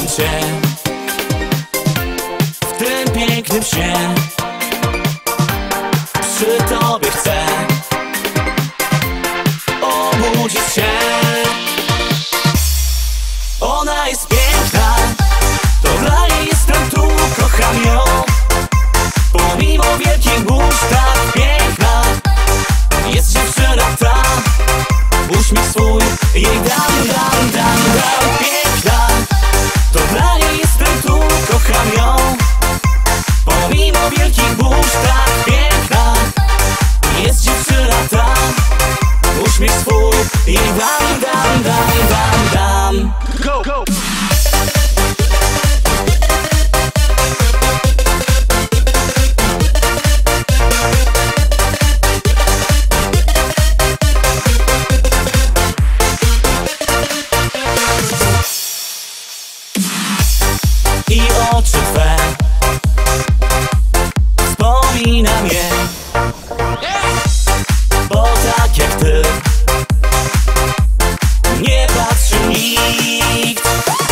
cię w tym pięknym śnie. Przy tobie chcę obudzić się. Ona jest piękna, to dla niej jestem tu, kocham ją. Pomimo wielkich burz tak piękna jest dziewczyna ta. Uśmiech swój jej dam. Piękna, to dla niej jestem tu, kocham ją. Pomimo wielkich burz tak piękna jest dziewczyna ta. Uśmiech swój jej dam. Go, go. I oczy twe wspominam je, bo tak jak ty nie patrzy nikt.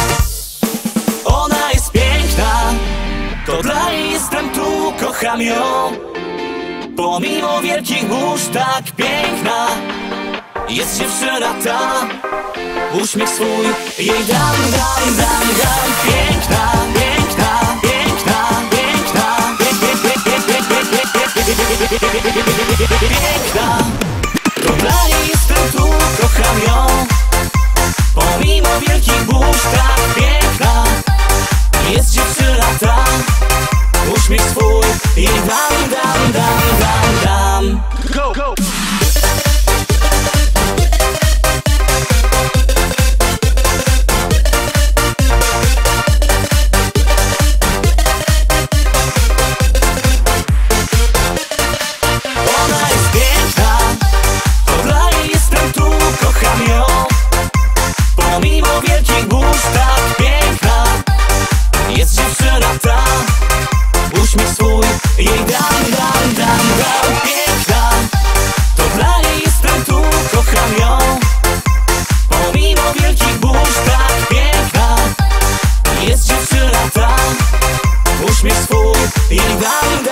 Ona jest piękna, to dla niej jestem tu, kocham ją. Pomimo wielkich burz tak piękna jest dziewczyna ta. Uśmiech swój jej dam. Piękna, piękna, piękna, piękna, piękna, to dla niej jestem tu, kocham ją. Pomimo wielkich burz tak piękna jest dziewczyna ta. Uśmiech swój jej dam. Go, go. Pomimo wielkich burz tak piękna jest dziewczyna ta. Uśmiech swój jej dam. Piękna, to dla niej jestem tu, kocham ją. Pomimo wielkich burz tak piękna jest dziewczyna ta. Uśmiech swój jej dam.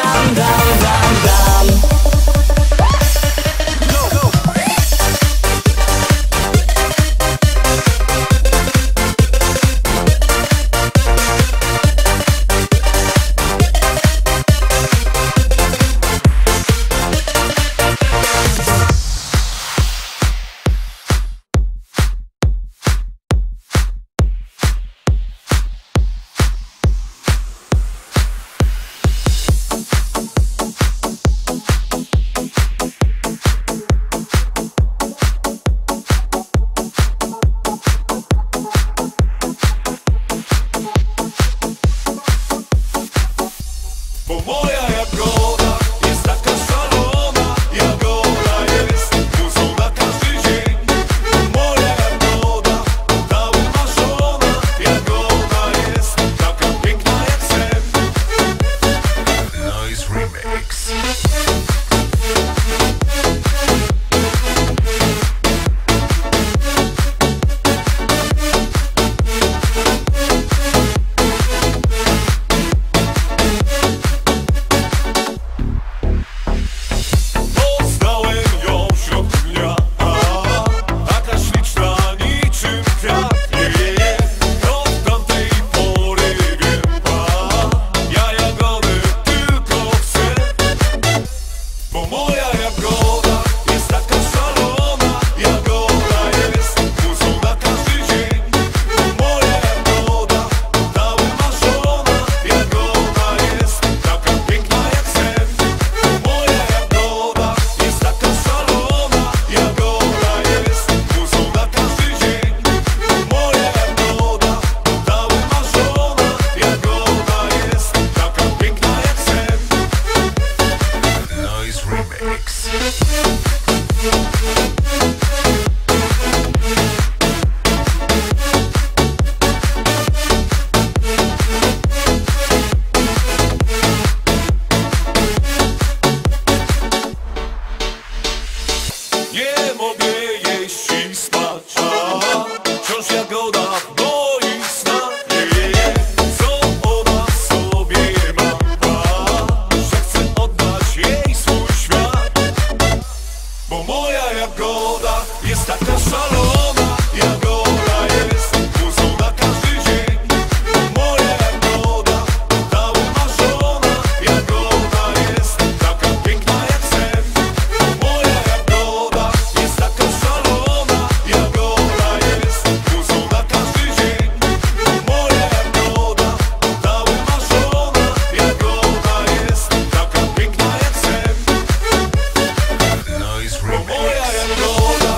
Bo moja jagoda jest taka szalona, jagoda jest muzą na każdy dzień. Bo moja jagoda ta wymarzona, jagoda jest taka piękna jak sen. Noise Remix. Remix. jest taka szalona, jak ona jest muzą na każdy dzień. Moja jagoda, ta umarzona, jak ona jest taka piękna jak sen. Moja jagoda jest taka szalona, jak ona jest muzą na każdy dzień. Moja jagoda, ta umarzona, jak ona jest taka piękna jak sen. Moja jagoda.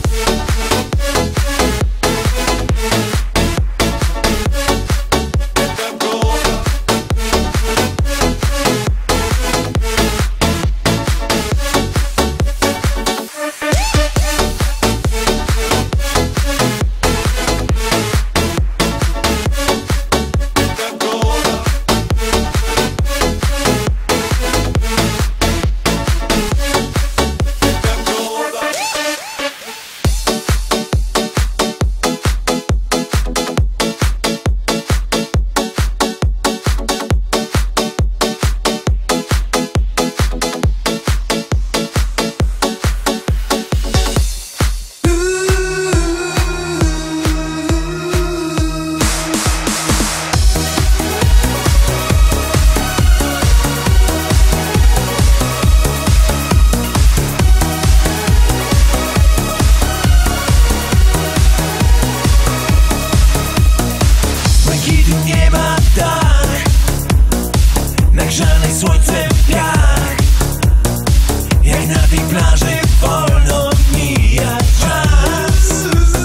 Błękitu nieba dach, nagrzany słońcem piach. Jak na tej plaży wolno mija czas.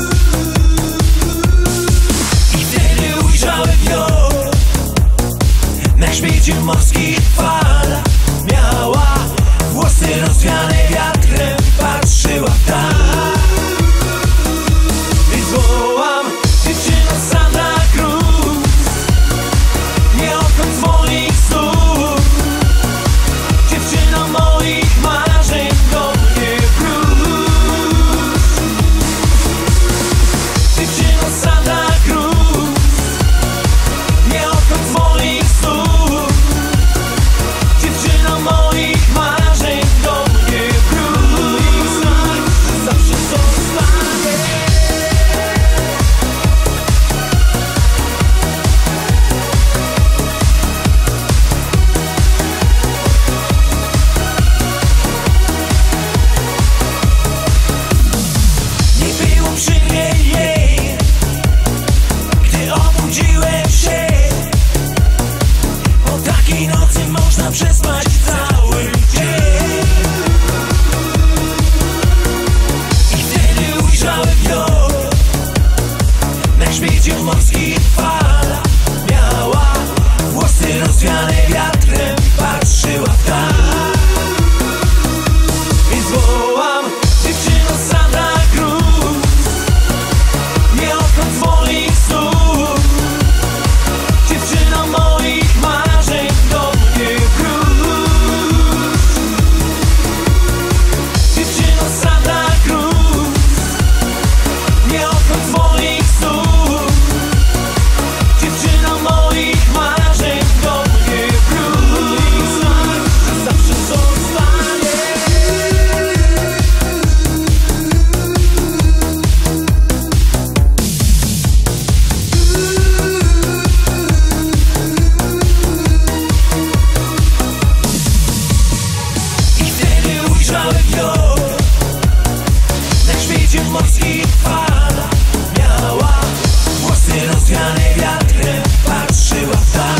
I wtedy ujrzałem ją na grzbiecie morskich fal. Miała włosy rozwiane wiatrem, patrzyła w dal. Więc wołam, dziewczyno Sandra Cruz, nie odchodź z moich snów. Dziewczyno moich marzeń, do mnie wróć. Dziewczyno Sandra Cruz, nie odchodź z moich snów. Dziewczyno moich marzeń, do mnie wróć. Znaj, że zawsze zostanę. Nie było przy mnie jej, gdy obudziłem się. O takiej nocy można przespać cały dzień. I wtedy ujrzałem ją na grzbiecie morskich fal. Miała włosy rozwiane wiatrem, patrzyła w dal. Więc wołam, dziewczyno Sandra Cruz, nie odchodź z moich snów. Dziewczyno moich marzeń, do mnie wróć. Dziewczyno Sandra Cruz, nie odchodź z moich snów. Dziewczyno moich marzeń, do mnie wróć. Znaj, że zawsze zostanie. I wtedy ujrzałem ją na grzbiecie morskich fal. Miała włosy rozwiane wiatrem, patrzyła w dal.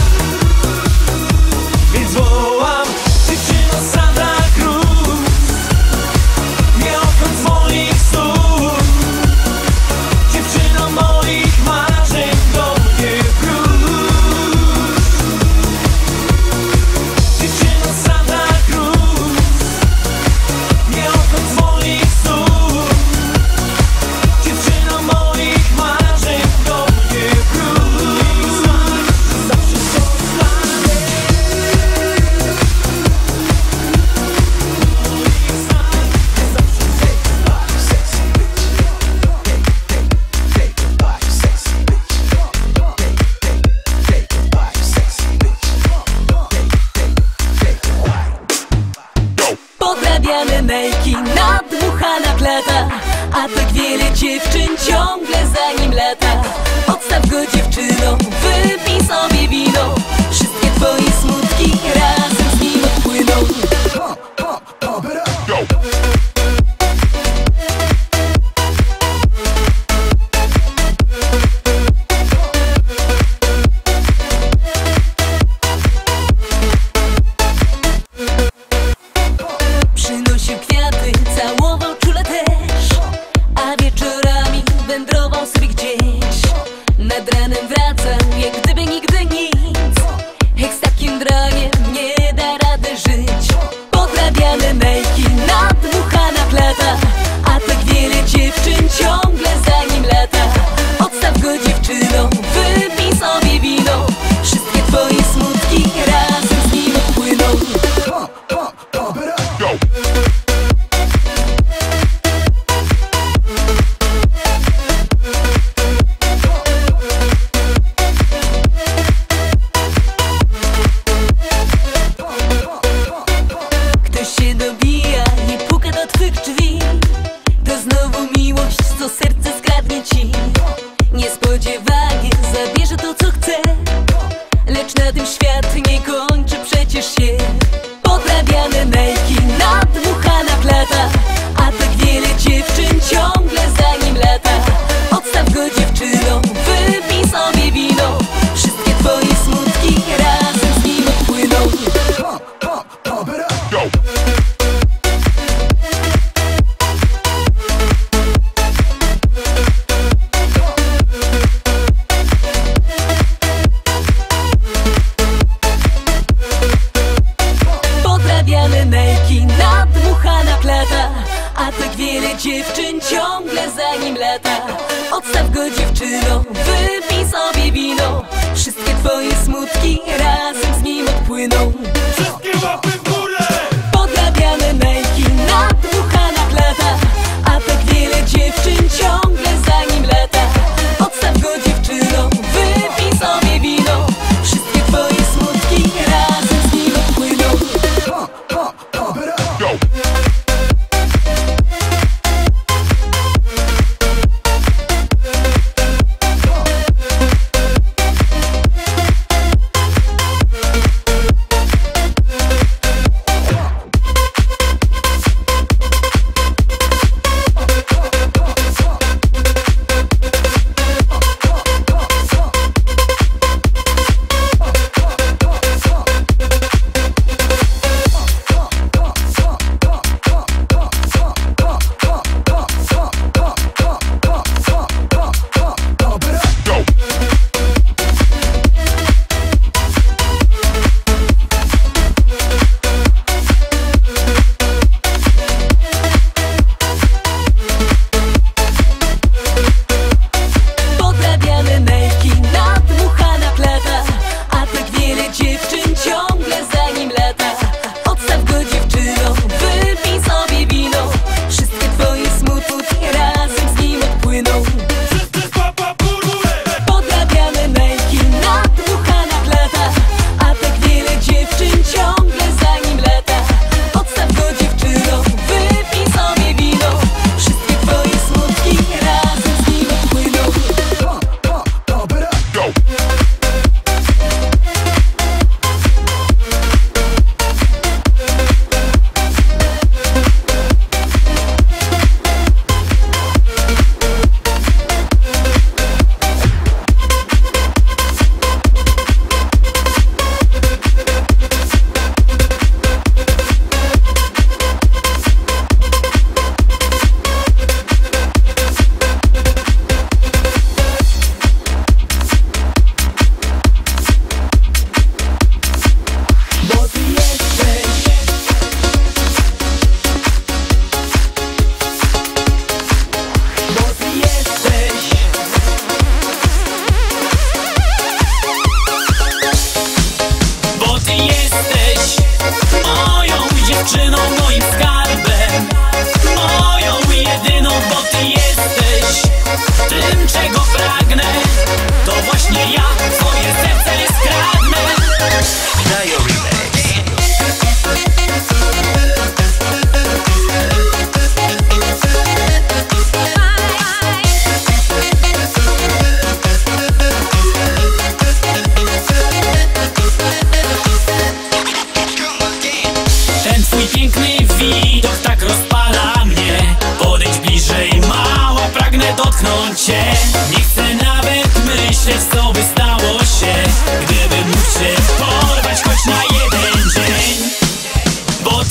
Więc wołam, dziewczyno Sandra Cruz, nie odchodź z moich snów. Dziewczyno moich marzeń, do mnie wróć. Dziewczyno Sandra Cruz, nie odchodź z moich snów. Dziewczyno moich marzeń, do mnie wróć. Znaj, że zawsze zostanę. Podrabiamy mejki, nadmuchana kleta, a tak wiele dziewczyn ciągle za nim lata. Odstaw go dziewczyno, wypij sobie wino, wszystkie twoje smutki razem z nim odpłyną. Przynosił kwiaty, całował czule też, a wieczorami wędrował sobie gdzieś. Nad ranem wracał, jak gdyby nigdy nic. Hej, z takim dragiem nie da rady żyć. Podrabiane nejki, nadmuchana klata, a tak wiele dziewczyn ciągle za nim lata. Odstaw go dziewczyno, wypij sobie wino, wszystkie twoje smutki razem z nim odpłyną. Ktoś się dobija i puka do twych drzwi, to znowu miłość, co serce skradnie ci. Niespodziewanie zabierze to, co chce, lecz na tym świat nie kończy przecież się. Podrabiane nejki, nadmuchana klata, a tak wiele dziewczyn ciągle za nim lata. Odstaw go dziewczyno, wypij sobie wino, wszystkie twoje smutki razem z nim odpłyną. Podrabiane nejki, nadmuchana klata, a tak wiele dziewczyn ciągle za nim lata. Odstaw go dziewczyno, wypij sobie wino, wszystkie twoje smutki razem z nim odpłyną. Wszystkie łapy w górę! Podrabiane nejki, nadmuchana klata, a tak wiele dziewczyn ciągle za nim lata. Odstaw go dziewczyno, wypij sobie wino, wszystkie twoje smutki razem z nim odpłyną. Podrabiane nejki, nadmuchana klata, a tak wiele dziewczyn ciągle za nim lata. Odstaw go dziewczyno, wypij sobie wino, wszystkie twoje smutki razem z nim odpłyną. Wszystkie łapy w górę! Podrabiane nejki, nadmuchana klata, a tak wiele dziewczyn ciągle za nim lata. Odstaw go dziewczyno, wypij sobie wino, wszystkie twoje smutki razem z nim odpłyną. Bo ty jesteś, bo ty jesteś, Bo ty jesteś moją dziewczyną, moim skarbem, moją jedyną. Bo ty jesteś tym, czego pragnę, to właśnie ja twoje serce nie skradnę. Diary Mix.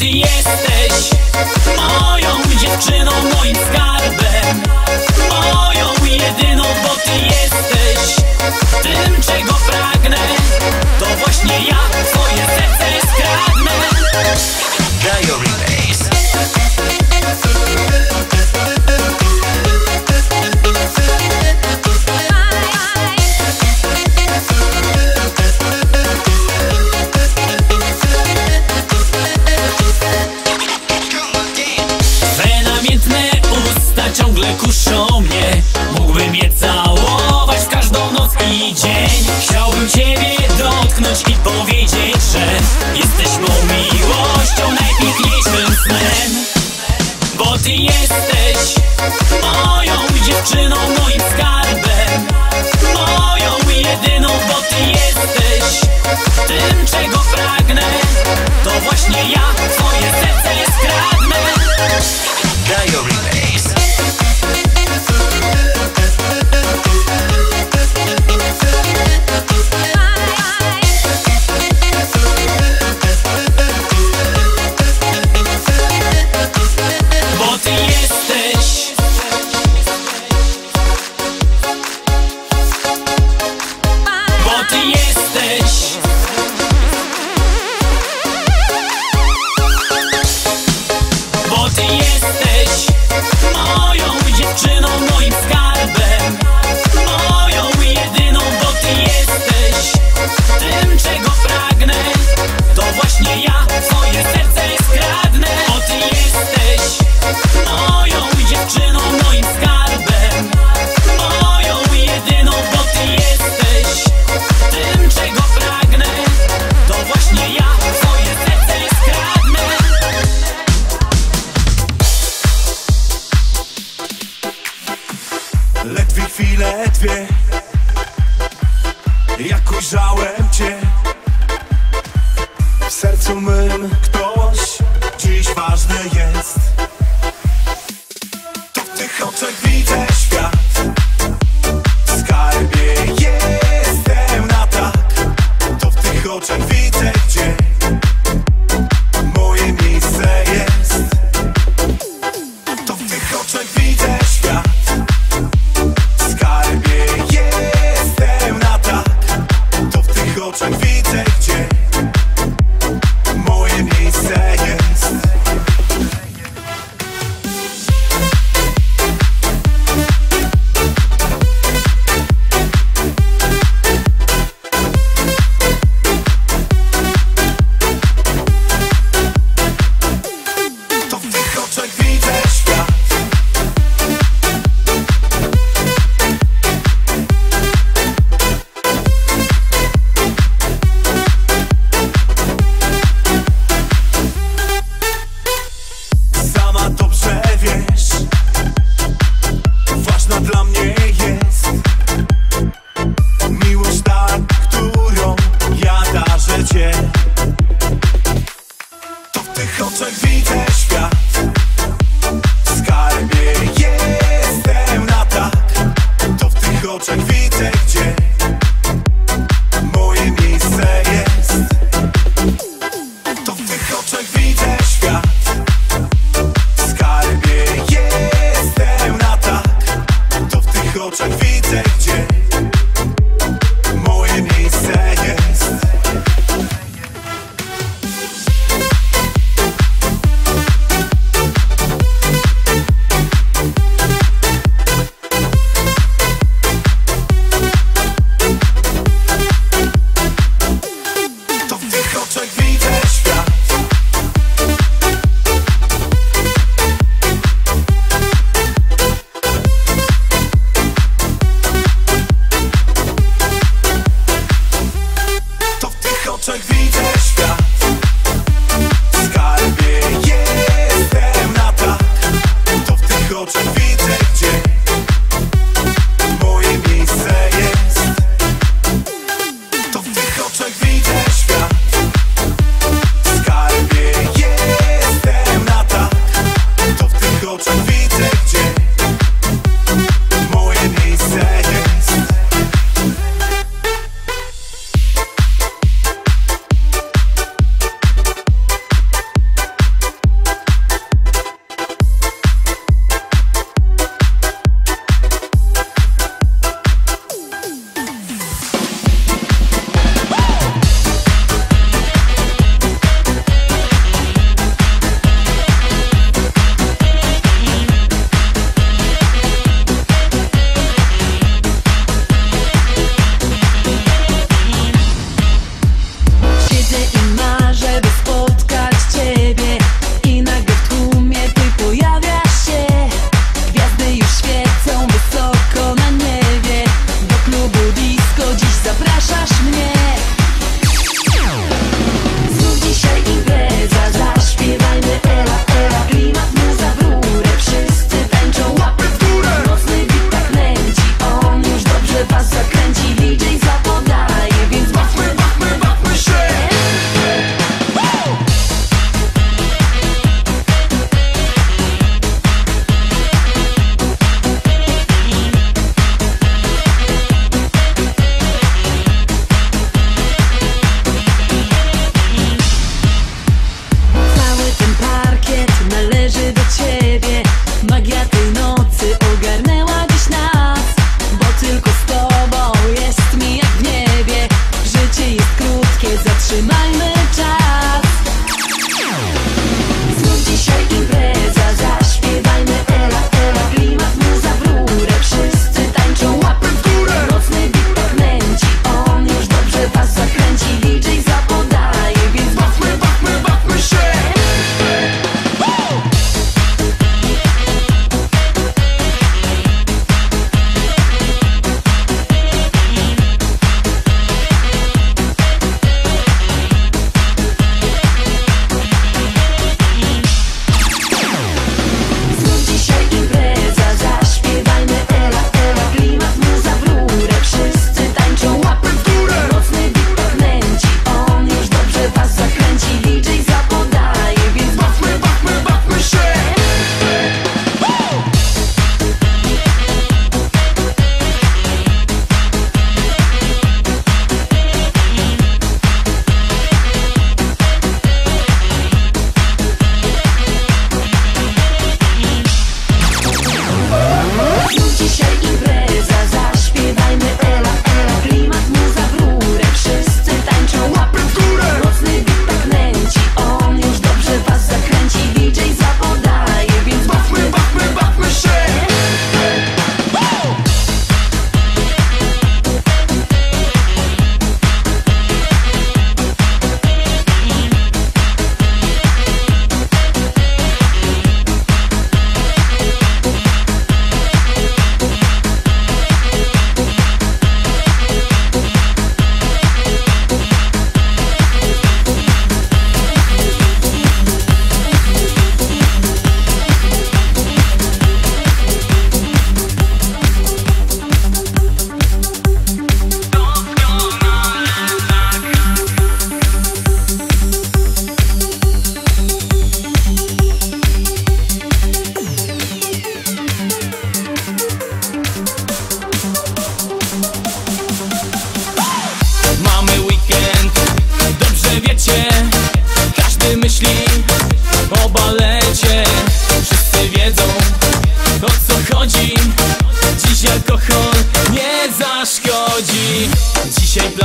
ty jesteś moją dziewczyną, moim skarbem, moją jedyną, bo ty jesteś tym, czego pragnę. To właśnie ja twoje serce skradnę. Diary Bass. Twe namiętne usta ciągle kuszą mnie. Mógłbym je całować w każdą noc i dzień. Chciałbym ciebie dotknąć i powiedzieć, że jesteś mą miłością, najpiękniejszym snem. Bo ty jesteś moją dziewczyną, moim skarbem, moją jedyną, bo ty jesteś tym, czego pragnę. To właśnie ja twoje serce skradnę. Diary Bass. Bo ty jesteś bo ty jesteś bo ty jesteś moją dziewczyną, moim skarbem, moją jedyną, bo ty jesteś tym, czego pragnę. To właśnie ja twoje serce skradnę. Bo ty jesteś moją dziewczyną, moim skarbem, moją jedyną, bo ty jesteś tym, czego pragnę. To właśnie ja twoje serce skradnę. Ledwie chwile, dwie, jak ujrzałem cię. W sercu mym ktoś dziś ważny jest. To w tych oczach widzę świat. W skarbie jestem na tak. To w tych oczach widzę, gdzie moje miejsce jest. To w tych oczach widzę świat. W skarbie jestem na tak. To w tych oczach widzę, gdzie moje miejsce jest. To w tych oczach widzę świat. Sama dobrze wiesz, ważna dla mnie jest miłość ta, którą ja darzę cię. To w tych oczach widzę świat. W skarbie jestem na tak. To w tych oczach widzę, gdzie moje miejsce jest. To w tych oczach widzę świat. W skarbie jestem na tak. To w tych oczach widzę, gdzie moje miejsce jest.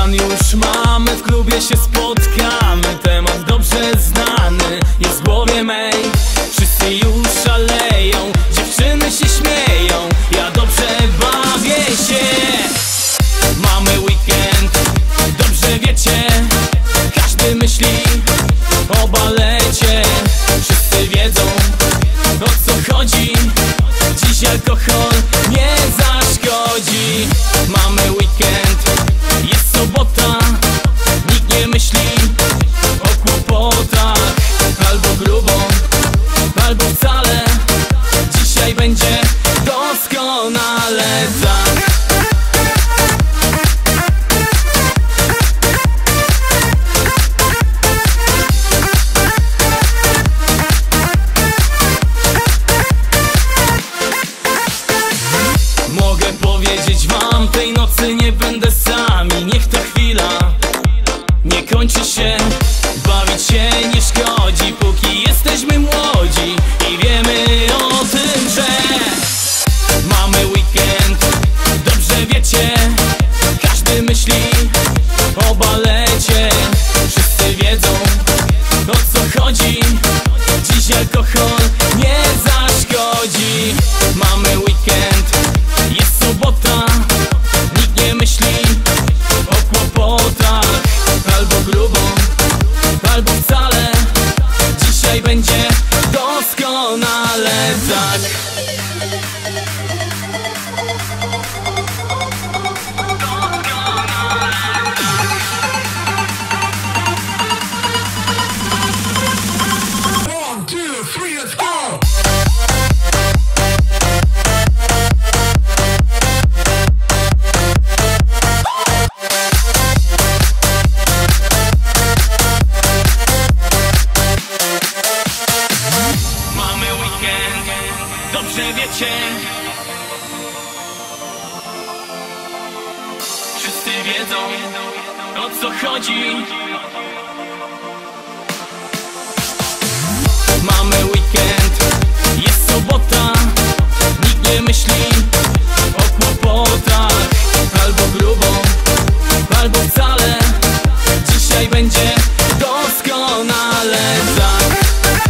Plan już mamy, w klubie się spotkamy. Temat dobrze znany jest w głowie mej. Wszyscy już szaleją, dziewczyny się śmieją, ja dobrze bawię się. Mamy weekend, dobrze wiecie, każdy myśli o balecie. Wszyscy wiedzą, o co chodzi, dziś alkohol nie zaszkodzi. Mamy weekend, jest sobota, nikt nie myśli o kłopotach. Albo grubo, albo wcale, dzisiaj będzie doskonale tak. Mogę powiedzieć wam, tej nocy nie będę sami. Niech ta chwila nie kończy się, bawić się nie szkodzi, póki jesteśmy młodzi i wiemy o tym, że mamy weekend, dobrze wiecie, każdy myśli o balecie. Wszyscy wiedzą, o co chodzi, dziś alkohol nie zaszkodzi. Mamy weekend, jest sobota, nikt nie myśli o kłopotach. Albo grubo, albo wcale, dzisiaj będzie doskonale tak. 1, 2, 3, let's go! Mamy weekend, dobrze wiecie, wszyscy wiedzą, o co chodzi. Mamy weekend, jest sobota, nikt nie myśli o kłopotach. Albo grubo, albo wcale, dzisiaj będzie doskonale tak.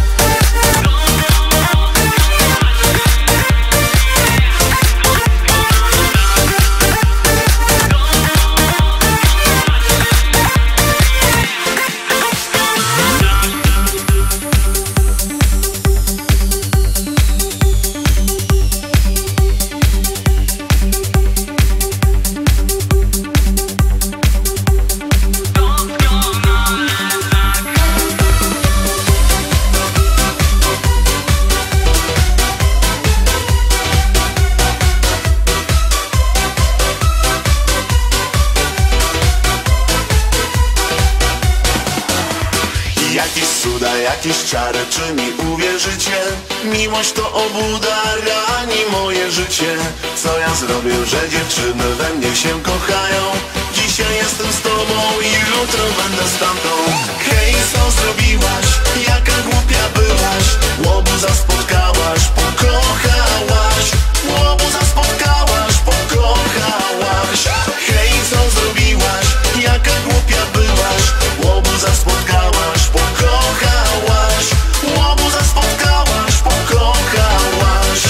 Jakieś cuda, jakieś czary, czy mi uwierzycie? Miłość to obłuda, rani moje życie. Co ja zrobię, że dziewczyny we mnie się kochają? Dzisiaj jestem z tobą i jutro będę z tamtą. Hej, co zrobiłaś? Jaka głupia byłaś? Łobuza spotkałaś, pokochałaś. Łobuza spotkałaś, pokochałaś. Hej, co zrobiłaś? Jaka głupia byłaś? Łobuza spotkałaś, pokochałaś. Łobuza spotkałaś, pokochałaś.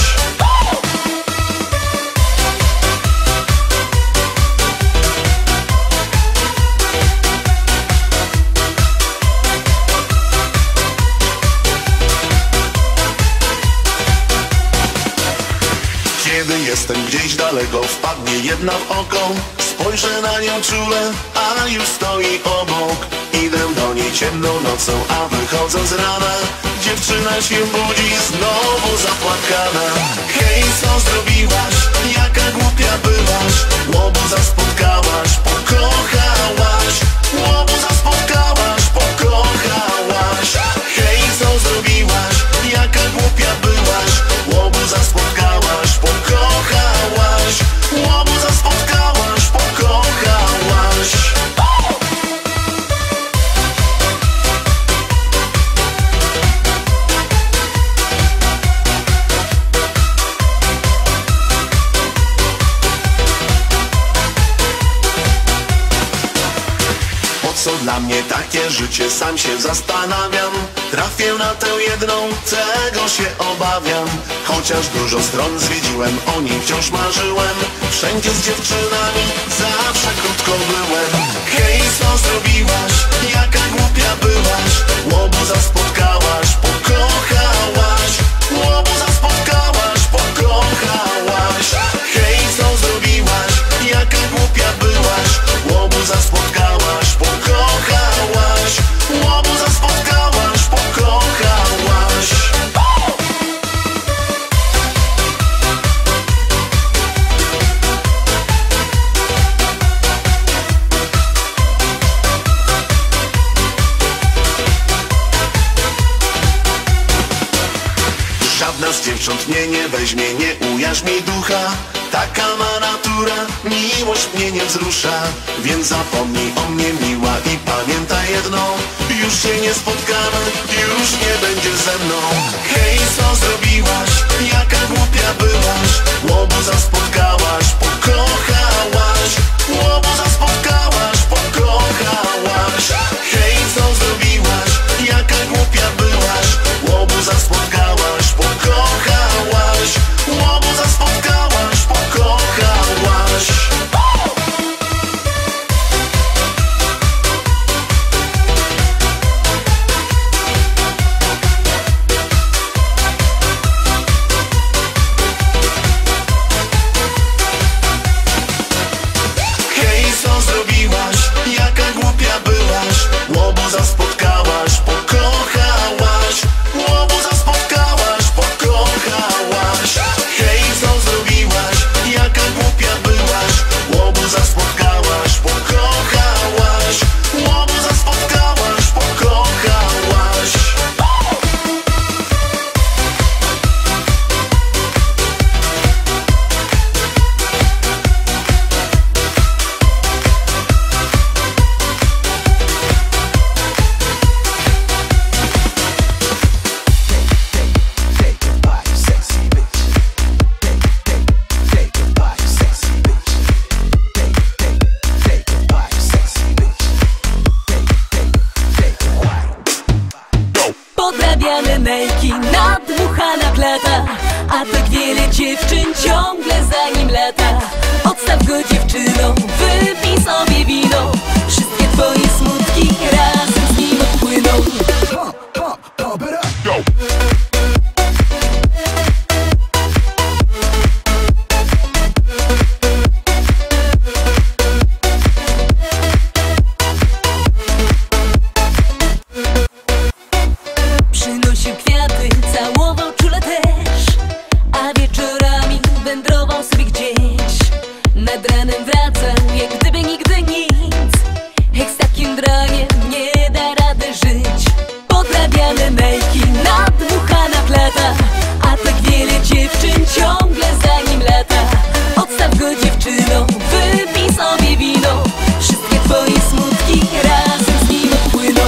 Kiedy jestem gdzieś daleko, wpadnie jedna w oko. Spojrzę na nią czule, a już stoi obok. Idę do niej ciemną nocą, a wychodzę z rana. Dziewczyna się budzi, znowu zapłakana. Hej, co zrobiłaś? Jaka głupia byłaś? Łobuza spotkałaś, pokochałaś. Łobuza spotkałaś, pokochałaś. Hej, co zrobiłaś? Jaka głupia byłaś? Łobuza spotkałaś, pokochałaś. Łobuza spotkałaś, pokochałaś. moje życie, sam się zastanawiam. Trafię na tę jedną, czego się obawiam. Chociaż dużo stron zwiedziłem, o niej wciąż marzyłem. Wszędzie z dziewczynami, zawsze krótko byłem. Hej, co zrobiłaś? Jaka głupia byłaś? Łobuza spotkałaś, pokochałaś. Łobuza spotkałaś, pokochałaś. Hej, co zrobiłaś? Jaka głupia byłaś? Łobuza spotkałaś, pokochałaś. Łobuza spotkałaś, pokochałaś. Żadna z dziewcząt mnie nie weźmie, nie ujarzmi mi ducha. Taka ma natura, miłość mnie nie wzrusza. Więc zapomnij o mnie, miła, i pamiętaj jedno: już się nie spotkamy, już nie będzie ze mną. Hej, co zrobiłaś? Jaka głupia byłaś? Łobuza spotkałaś, pokochałaś. Łobuza spotkałaś, pokochałaś. Hej, co zrobiłaś? Jaka głupia byłaś? Łobuza spotkałaś, pokochałaś. Łobuza spotkałaś, pokochałaś. Hej, co zrobiłaś? Jaka głupia byłaś? Łobuza spotkałaś, pokochałaś. Łobuza spotkałaś, pokochałaś. Hej, co zrobiłaś? Jaka głupia byłaś? Łobuza spotkałaś, pokochałaś. Łobuza spotkałaś, pokochałaś. Podrabiane nejki, nadmuchana klata, a tak wiele dziewczyn ciągle za nim lata. Odstaw go, dziewczyno, wypij sobie wino. Wszystkie twoje smutki razem z nim odpłyną. Przynosił kwiaty, całował czule też, a wieczorami wędrował sobie gdzieś. Nad ranem wracał, jak gdyby nigdy nic. Hek, z takim draniem nie da rady żyć. Podrabiane nejki, nadmuchana klata, a tak wiele dziewczyn ciągle za nim lata. Odstaw go, dziewczyno, wypij sobie wino. Wszystkie twoje smutki razem z nim odpłyną.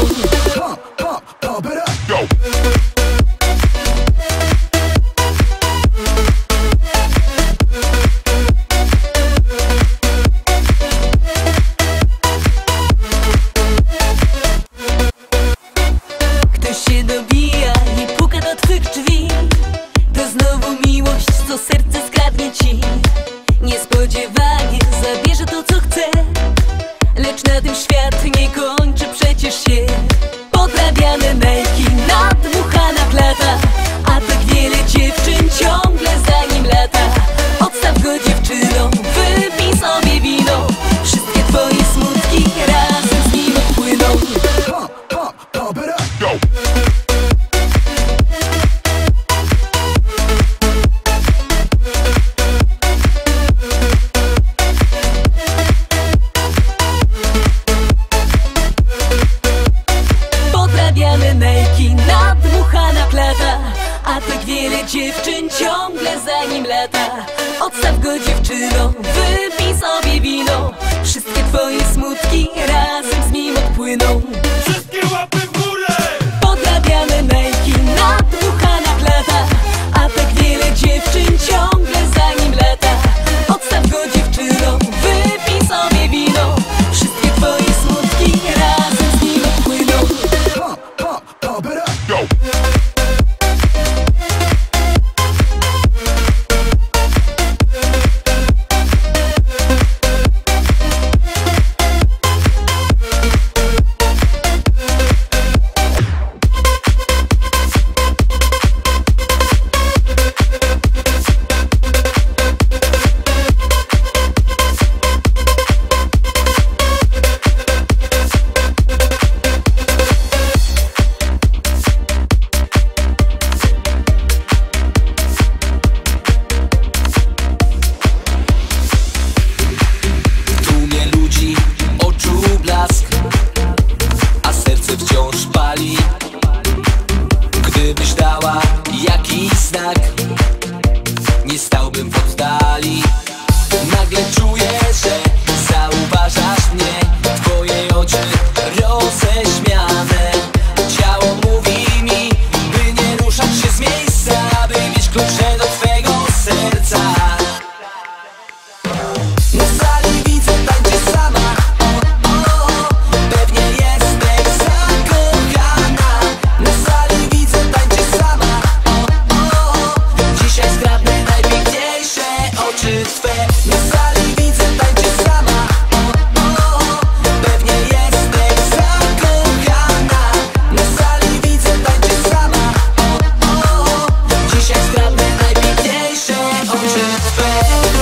Ktoś się dobija i puka do twych drzwi. To znowu miłość, co serce skradnie ci. Niespodziewanie zabierze to, co chce, lecz na tym świat nie kończy przecież się. Podrabiane nejki, nadmuchana klata, a tak wiele dziewczyn ciągle za nim lata. Odstaw go, dziewczyno, wypij sobie wino. Wszystkie twoje smutki razem z nim odpłyną. Podrabiane nejki, nadmuchana klata, a tak wiele dziewczyn ciągle za nim lata. Odstaw go, dziewczyno, wypij sobie wino. Wszystkie twoje smutki razem z nim odpłyną. Wszystkie łapy w górę! Podrabiane nejki, nadmuchana klata, a tak wiele dziewczyn ciągle za nim lata. Odstaw go, dziewczyno, wypij sobie wino. Wszystkie twoje smutki razem z nim odpłyną. znak, nie stałbym w oddali. Nagle czuję, że zauważasz mnie, twoje oczy roześmiane. Ciało mówi mi, by nie ruszać się z miejsca, by mieć klucze do twego serca. Na sali widzę, tańczysz sama, pewnie jesteś zakochana. Na sali widzę, tańczysz sama, dzisiaj zgrabnę najpiękniejsze oczy twe. Na sali widzę, tańczysz sama, pewnie jesteś zakochana. Na sali widzę, tańczysz sama, dzisiaj zgrabnę najpiękniejsze oczy twe.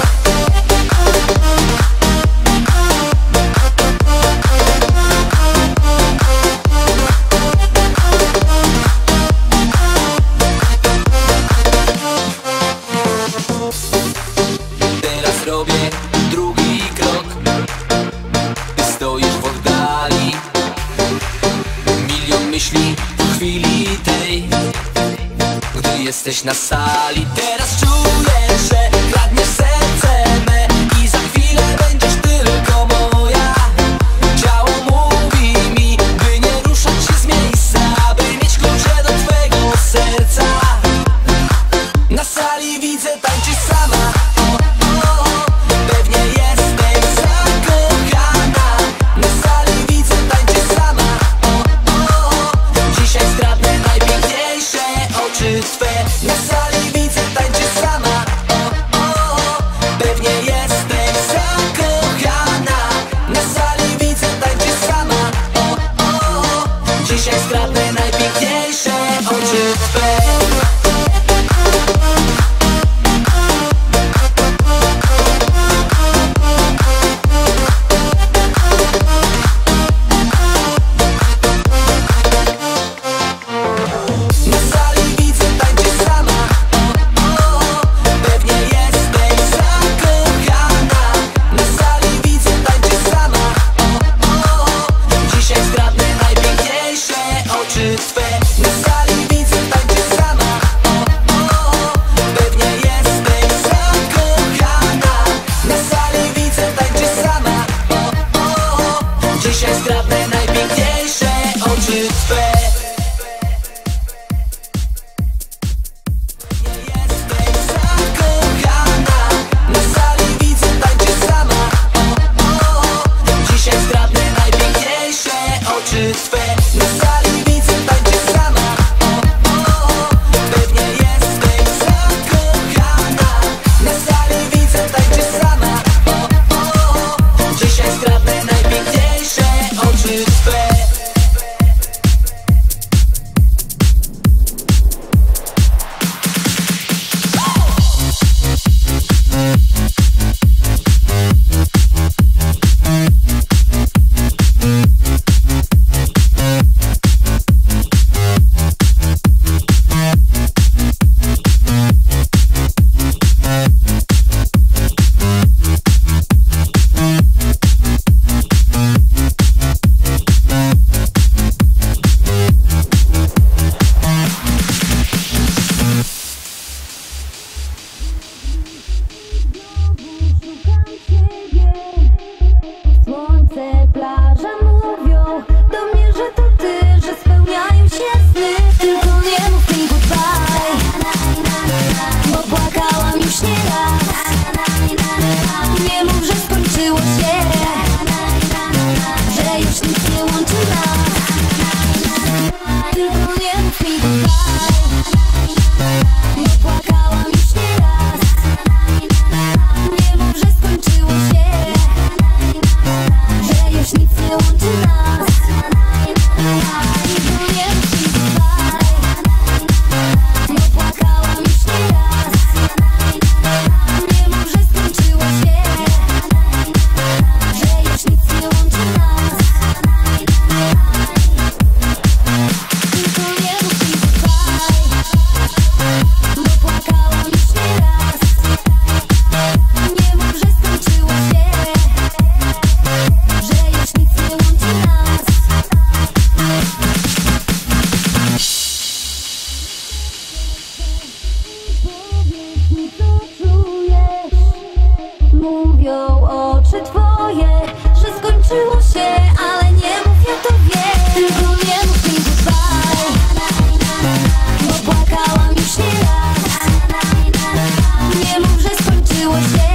Teraz robię drugi krok, ty stoisz w oddali. Milion myśli w chwili tej, gdy jesteś na sali. Teraz czuję, że kradniesz serce me i za chwilę będziesz tylko moja. Ciało mówi mi, by nie ruszać się z miejsca, by mieć klucze do twego serca. Na sali widzę, tańczysz sama, pewnie jesteś zakochana. Na sali widzę, tańczysz sama, dzisiaj zgrabnę najpiękniejsze oczy twe. Na sali widzę, tańczysz sama, pewnie jesteś zakochana. Na sali widzę, tańczysz sama, dzisiaj zgrabnę najpiękniejsze oczy twe. Na sali widzę, tańczysz sama, skończyło się, ale nie mów, ja to wiem. Tylko nie mów mi goodbye, bo płakałam już nieraz. Nie mów, że skończyło się,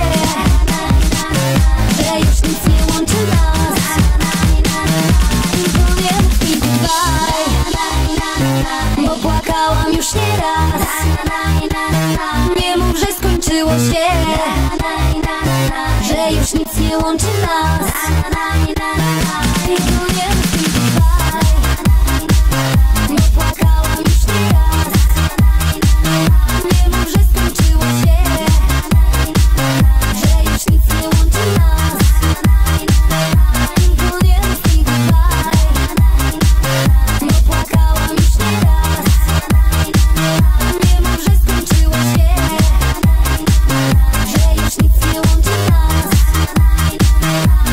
że już nic nie łączy nas. Tylko nie mów mi goodbye, bo płakałam już nieraz. Nie mów, że skończyło się, że już nic nie łączy nas. Tylko nie mów mi goodbye, bo płakałam już nieraz. Nie mów, że skończyło się, że już nic nie łączy nas. Tylko nie mów mi goodbye, bo płakałam już nieraz. Nie mów, że skończyło się, że już nic nie łączy nas.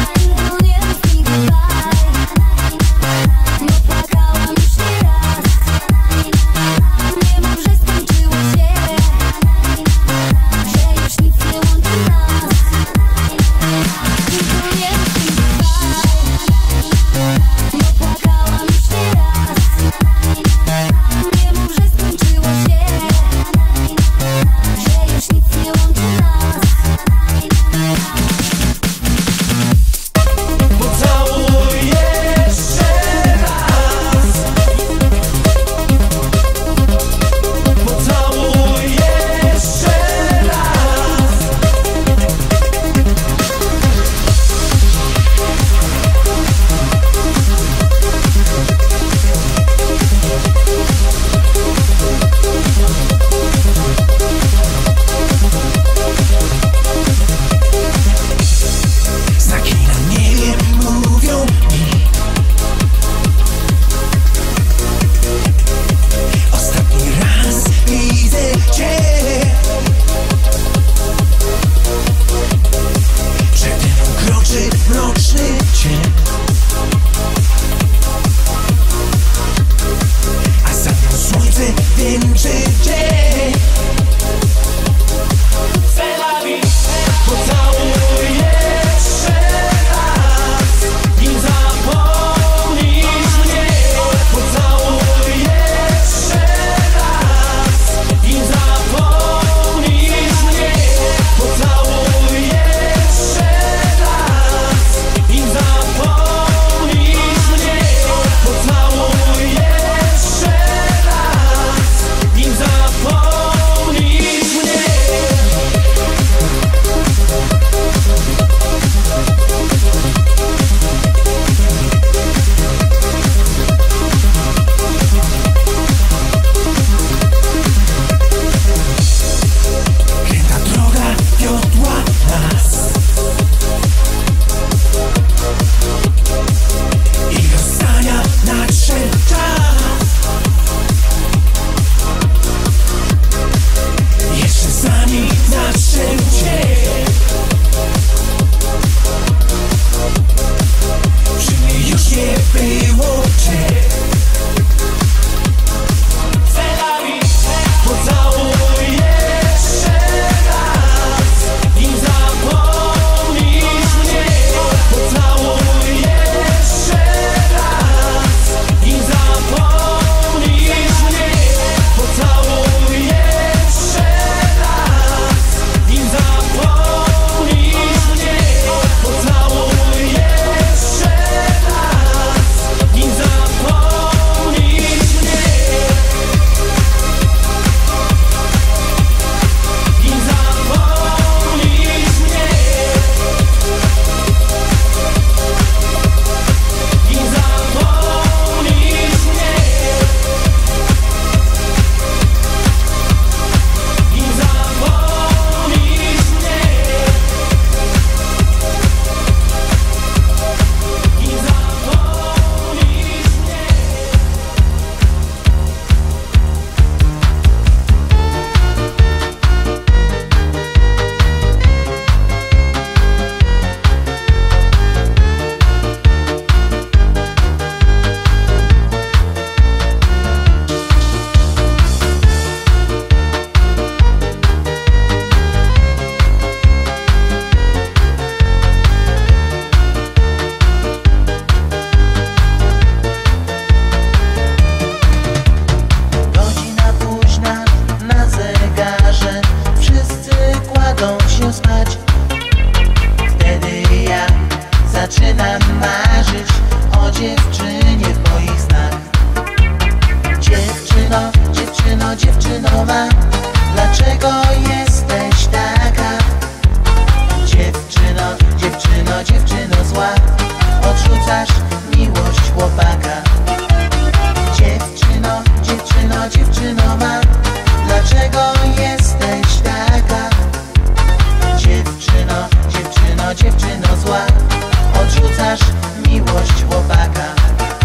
dziewczynie w moich snach. Dziewczyno, dziewczyno, dziewczyno ma, dlaczego jesteś taka? Dziewczyno, dziewczyno, dziewczyno zła, odrzucasz miłość chłopaka. Dziewczyno, dziewczyno, dziewczyno ma, dlaczego jesteś taka? Dziewczyno, dziewczyno, dziewczyno zła, odrzucasz miłość chłopaka.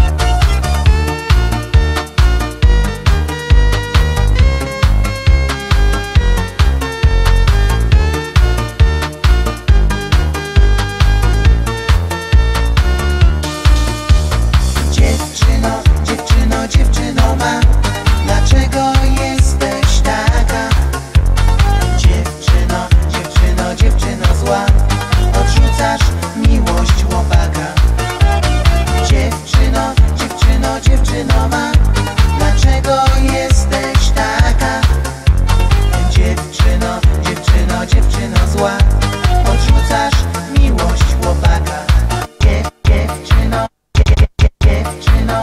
Dziewczyno, dziewczyno, dziewczyno ma, dlaczego jesteś taka? Dziewczyno, dziewczyno, dziewczyno zła, odrzucasz miłość chłopaka. Dziewczyno, dziewczyno, dziewczyno ma, dlaczego jesteś taka? Dziewczyno, dziewczyno, dziewczyno zła, odrzucasz miłość chłopaka. Dziewczyno, dziewczyno.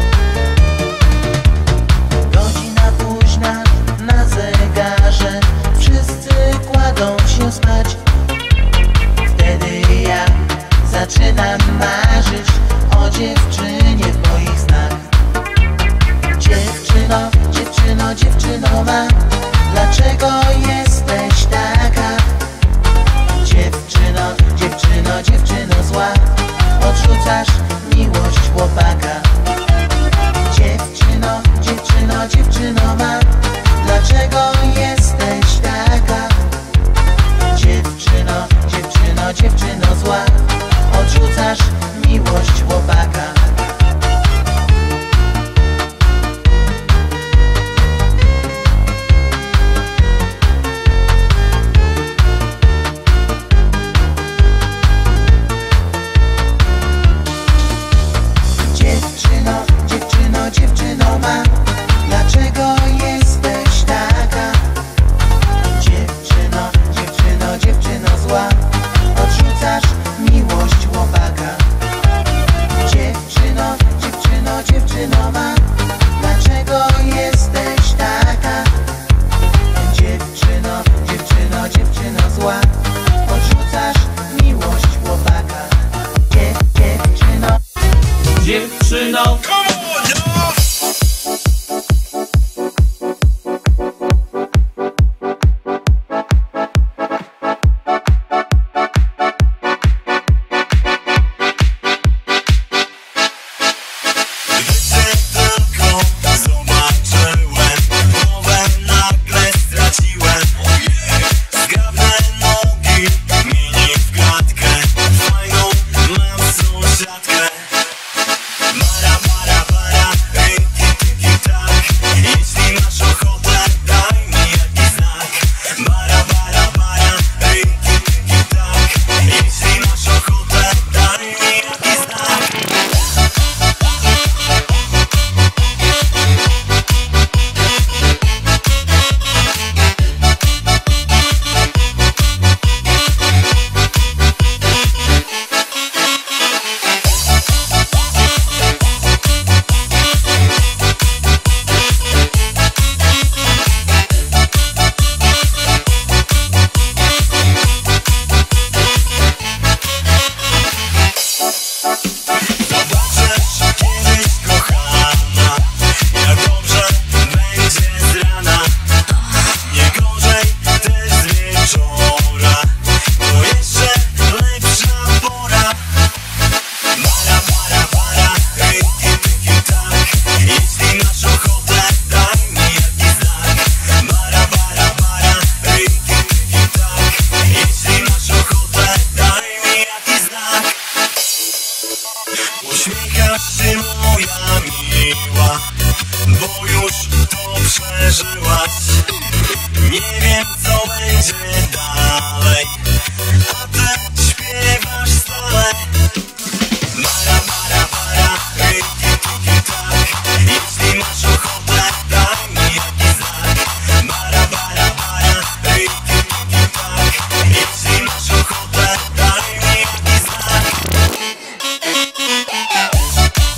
Godzina późna na zegarze, wszyscy kładą się spać. Wtedy ja zaczynam marzyć o dziewczynie w moich snach. Dziewczyno, dziewczyno, dziewczyno ma, dlaczego jesteś taka? Dziewczyno, dziewczyno, dziewczyno zła, odrzucasz miłość chłopaka. Dziewczyno, dziewczyno, dziewczyno ma, dlaczego jesteś taka? Dziewczyno, dziewczyno, dziewczyno zła, odrzucasz miłość chłopaka. Dziewczyno, dziewczyno, dziewczyno ma, dlaczego jesteś taka? Dziewczyno, dziewczyno, dziewczyno zła, odrzucasz miłość chłopaka. Dziewczyno, dziewczyno, dziewczyno ma, dlaczego jesteś taka? Dziewczyno, dziewczyno, dziewczyno zła, odrzucasz miłość chłopaka. Dziewczyno. Dziewczyno, uśmiechasz się moja miła, bo już to przeżyłaś. Nie wiem co będzie dalej, a ty śpiewasz stale. Mara, mara, mara, tak. Jeśli masz ochotę, daj mi jakiś znak. Mara, mara, mara, tak. Jeśli masz ochotę, daj mi jakiś znak.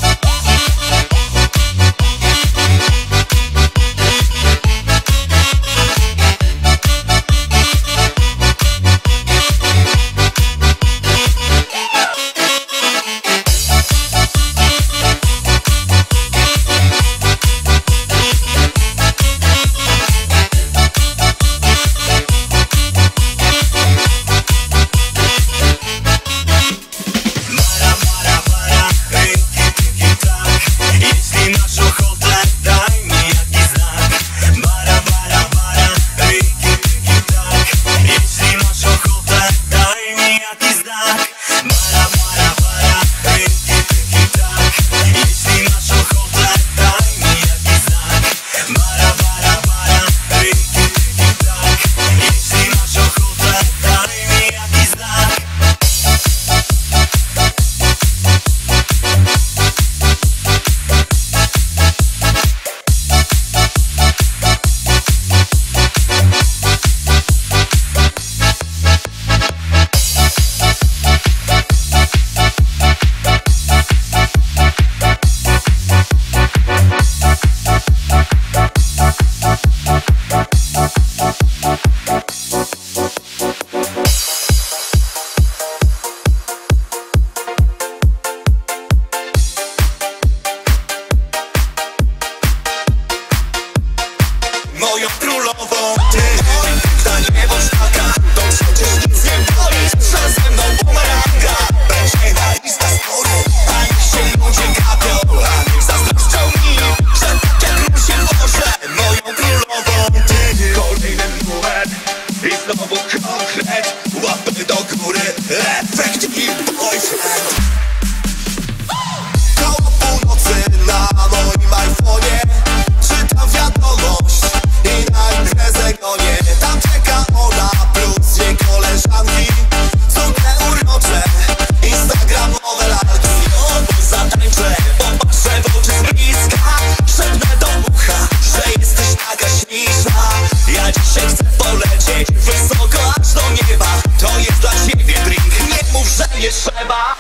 polecieć wysoko aż do nieba. To jest dla ciebie drink, nie mów, że nie trzeba.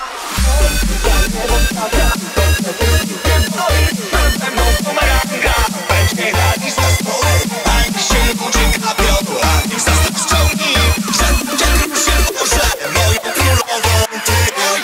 Ze mną bumeranga będzie na lista stole, a niech się ludzie gapią, a niech zazdroszczą mi, że cię król się może moją królową ty.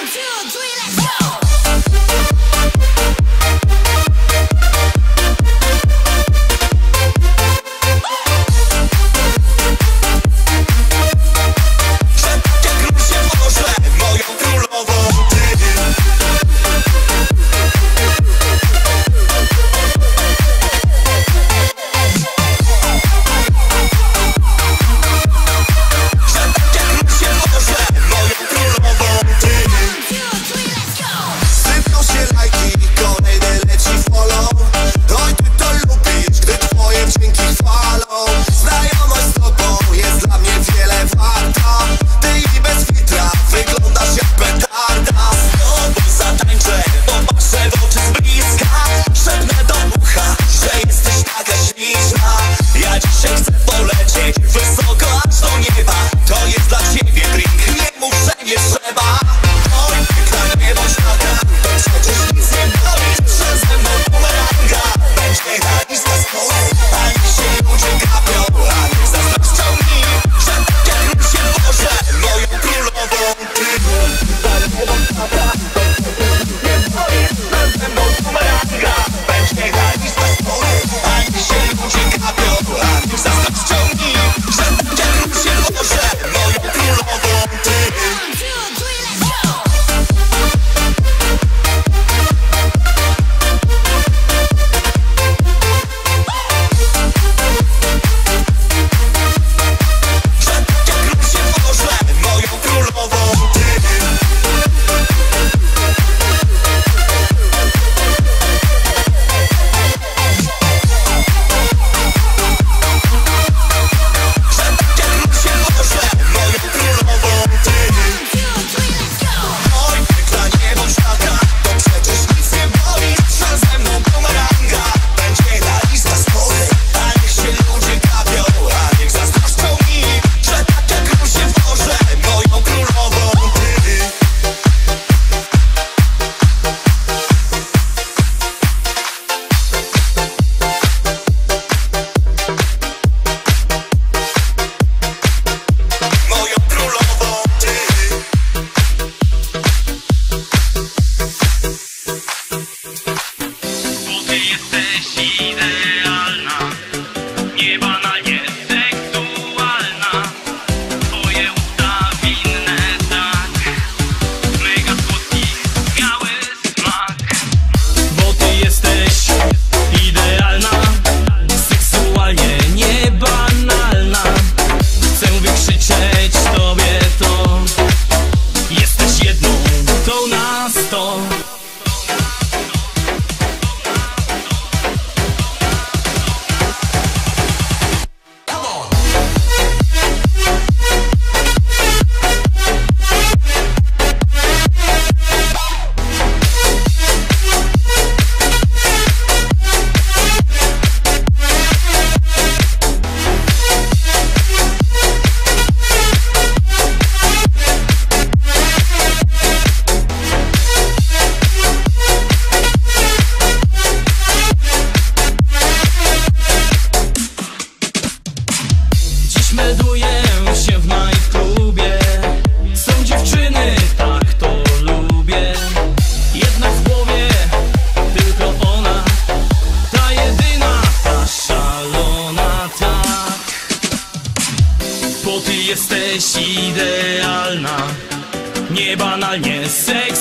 Niebanalnie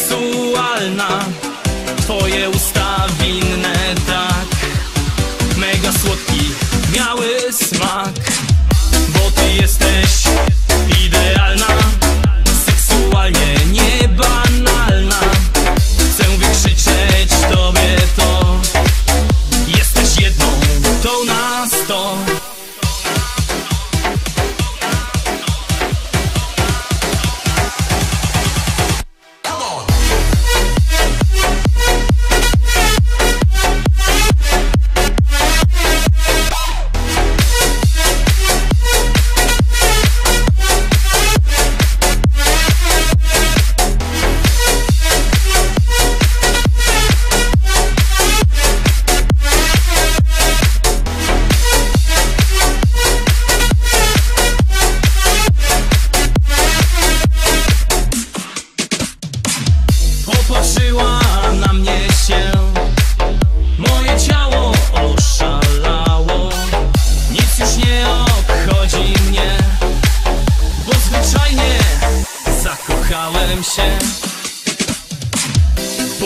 seksualna, twoje usta winne tak, mega słodki, miały smak, bo ty jesteś idealna, seksualnie niebanalna. Chcę wykrzyczeć tobie to, jesteś jedną, tą na 100.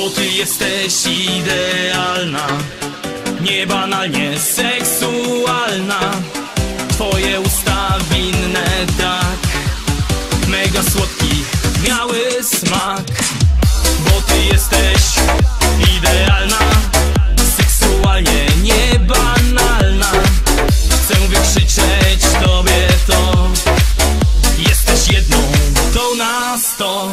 bo ty jesteś idealna, niebanalnie seksualna. Twoje usta winne tak, mega słodki miały smak. Bo ty jesteś idealna, seksualnie niebanalna. Chcę wykrzyczeć tobie to, jesteś jedną tą na 100.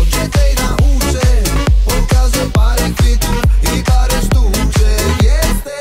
Jesteś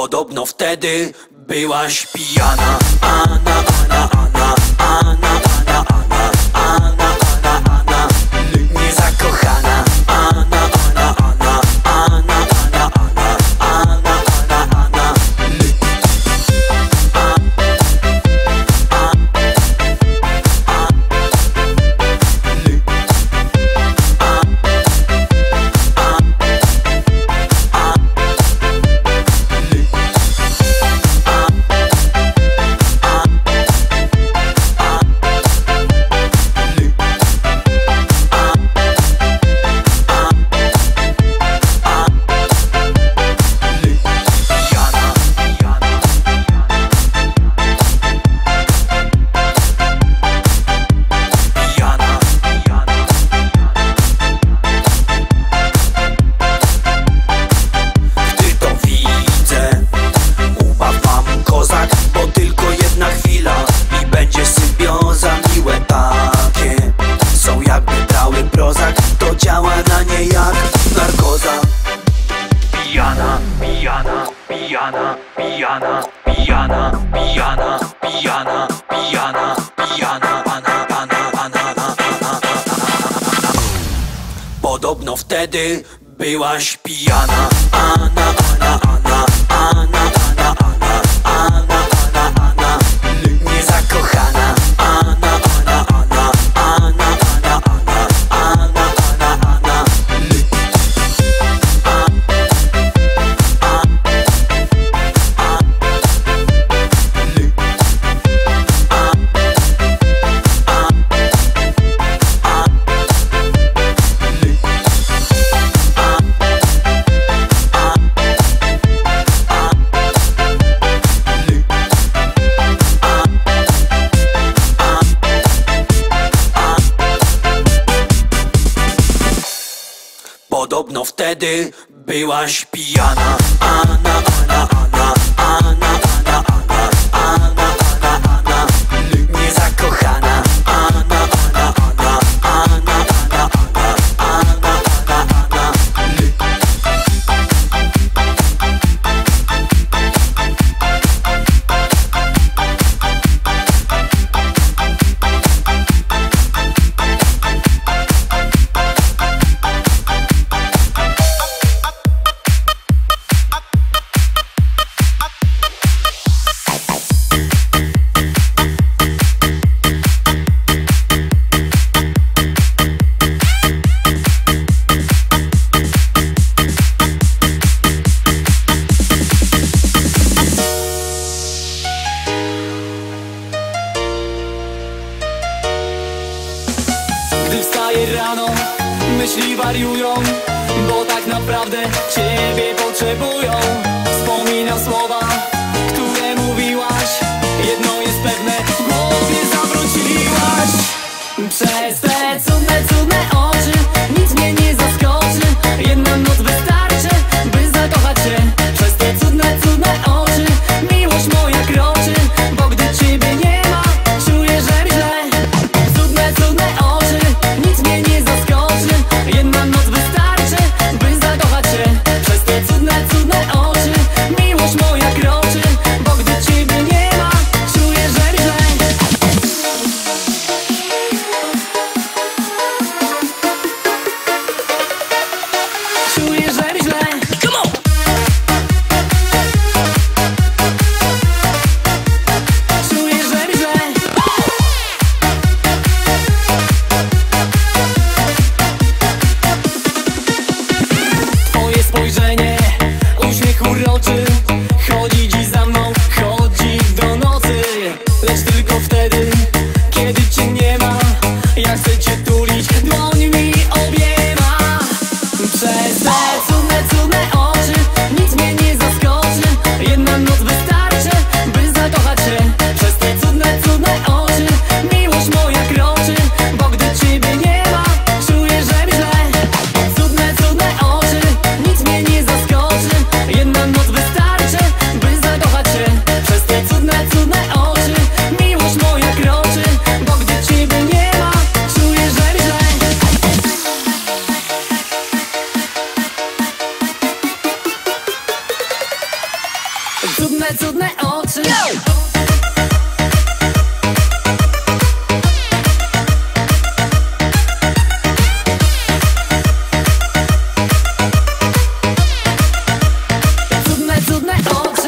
Podobno wtedy byłaś pijana. Anna, Anna, Anna, Anna, Anna, Anna, Anna, Anna, Anna, niezakochana. Anna, Anna, Anna, Anna, Anna, Anna, Anna, Anna, Anna, Podobno wtedy byłaś pijana. Anna, Anna, Anna, Anna, Anna, Anna, Anna, Anna, Anna, niezakochana. Anna, Anna, Anna, Anna, Anna, Anna, Anna, Anna, Anna, Podobno wtedy byłaś pijana. Anna, Anna, Anna, Anna, Anna, Anna, Anna, Anna, Anna, niezakochana. Anna, Anna, Anna, Anna, Anna, Anna, Anna, Anna, Anna, Cudne, cudne oczy. Cudne, cudne oczy.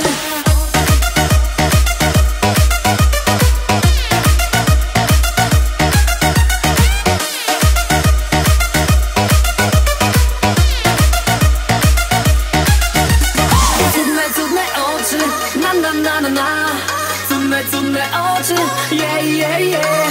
Cudne, cudne oczy. Na na na na na. Cudne, cudne oczy. Yeah, yeah, yeah.